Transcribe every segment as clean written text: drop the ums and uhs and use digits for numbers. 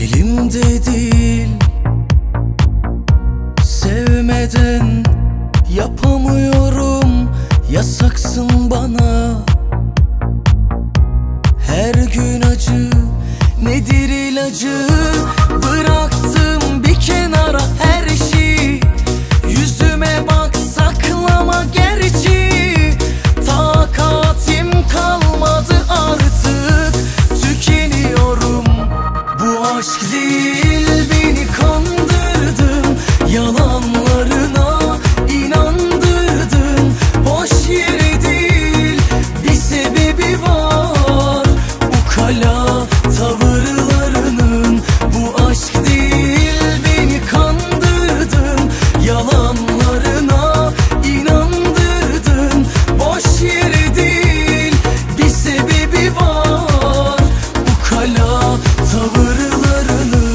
elimde değil. Sevmeden yapamıyorum, yasaksın bana. Her gün acı, nedir ilacı? Bıraktım bir kenara her şeyi. Yüzüme bak, saklama gerçi. Takatim kalmadı artık, tükeniyorum. Bu aşk değil, beni kandırdın. Yalanlarına inandırdın. Boş yere değil, bir sebebi var. Ukala tavırlarının. Bu aşk değil, beni kandırdın. Yalanlarına inandırdın. Boş yere değil, bir sebebi var. Ukala tavırlarının.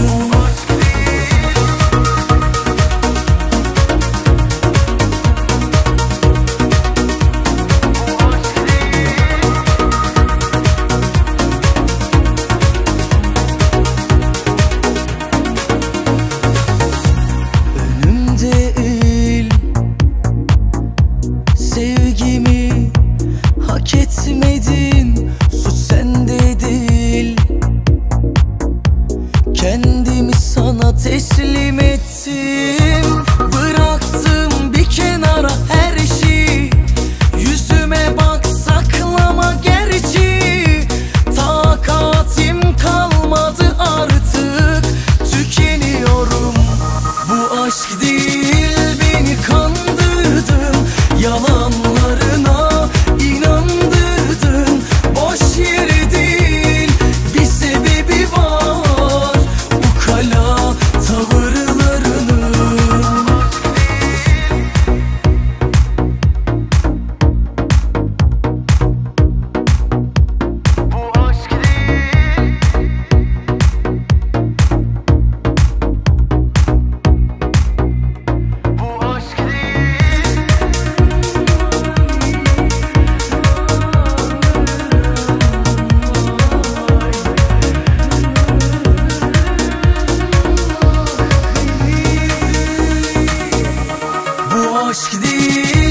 Sevgimi hak etmedin, suç sende değil. Kendimi sana teslim ettim. Bıraktım bir kenara her şeyi. Yüzüme bak, saklama gerçi. Takatim kalmadı artık, tükeniyorum. Bu aşk değil, beni kandırdın. Yalanlarına inandırdın. Boş yere değil, bir sebebi var. Ukala tavırlarının. Bu aşk değil. Bu aşk değil. Bu aşk değil.